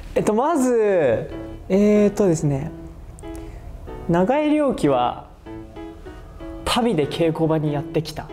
まずですね、長井良樹は旅で稽古場にやってきた。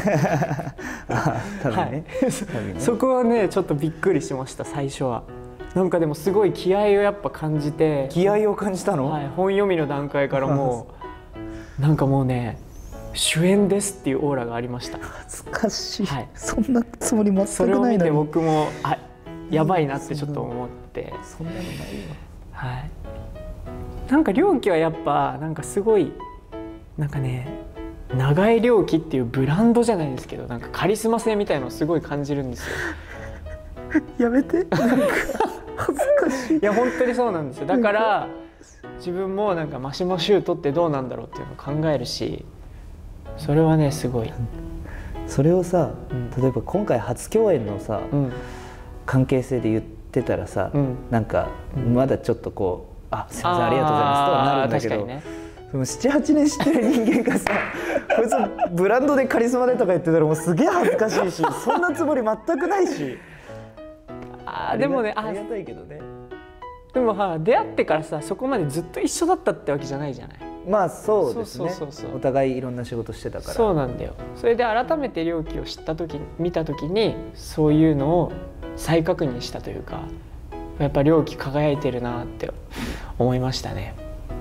旅ね、 そこはねちょっとびっくりしました。最初はなんかでもすごい気合をやっぱ感じて。 気合を感じたの？ はい、本読みの段階からもうなんかもうね主演ですっていうオーラがありました。 恥ずかしい、 はい、 そんなつもり全くないのに。 それを見て僕もやばいなってちょっと思って。 そんなのないわ。 はい、なんか良樹はやっぱなんかすごいなんかね、長井良樹っていうブランドじゃないですけど、なんかカリスマ性みたいのをすごい感じるんですよ。 やめて、なんか恥ずかしい。 いや本当にそうなんですよ。だから自分もなんかマシモシュートってどうなんだろうっていうのを考えるし、それはねすごい。 それをさ、例えば今回初共演のさ、関係性で言ってたらさ、なんかまだちょっとこう「あ、すいませんありがとうございます」とはなるんだけど、でも7、8年知ってる人間がさこいつブランドでカリスマでとか言ってたらもうすげえ恥ずかしいし、そんなつもり全くないし。 でもね、 ありがたいけどね。 でも出会ってからさ、そこまでずっと一緒だったってわけじゃないじゃない。 まあそうですね。お互いいろんな仕事してたから。 そうなんだよ。それで改めて良樹を知った時、見た時にそういうのを再確認したというか、やっぱ良樹輝いてるなって思いましたね。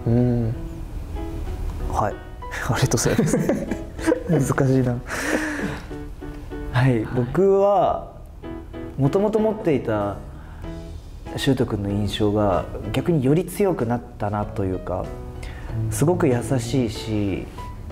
はい、ありがとうございます。難しいな。はい、僕はもともと持っていたしゅうとくんの印象が逆により強くなったなというか、すごく優しいし、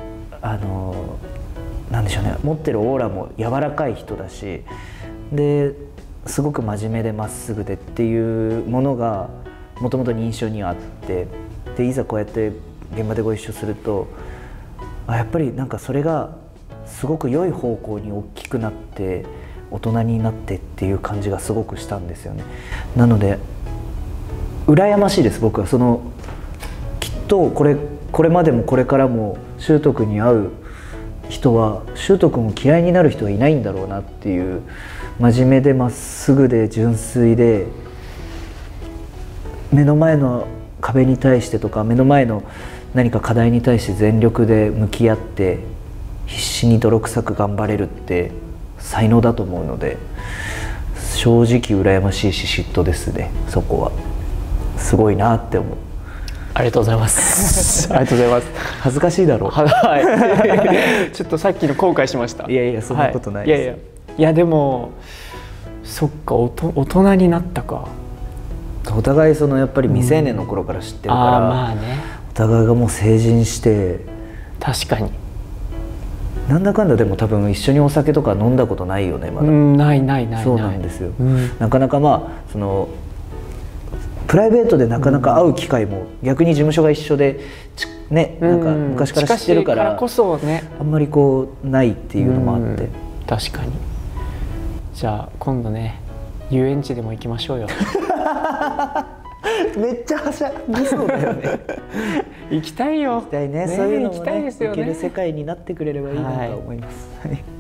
なんでしょうね、持ってるオーラも柔らかい人だし、ですごく真面目でまっすぐでっていうものがもともと印象にはあって、でいざこうやって現場でご一緒すると、やっぱりなんかそれがすごく良い方向に大きくなって大人になってっていう感じがすごくしたんですよね。なので羨ましいです。僕はきっとこれまでもこれからもしゅうとくんに会う人はしゅうとくんを嫌いになる人はいないんだろうなっていう、真面目でまっすぐで純粋で、目の前の壁に対してとか目の前の何か課題に対して全力で向き合って必死に泥臭く頑張れるって才能だと思うので、正直羨ましいし嫉妬ですね。そこはすごいなって思う。 ありがとうございます。 ありがとうございます。恥ずかしいだろう。 はい。ちょっとさっきの後悔しました。 いやいや、そんなことないです。 いやでもそっか、大人になったか。 お互いやっぱり未成年の頃から知ってるから、 まあね、 お互いがもう成人して、 確かになんだかんだでも多分一緒にお酒とか飲んだことないよね、まだ。 ない。 そうなんですよ。なかなかプライベートでなかなか会う機会も、逆に事務所が一緒でね、なんか昔から知ってるからこそね、 あんまりないっていうのもあって。 確かに。じゃあ今度ね、遊園地でも行きましょうよ。 めっちゃはしゃぎそうだよね。 行きたいよ。 行きたいね。そういうのもね、 行きたいですよね。 行ける世界になってくれればいいなと思います。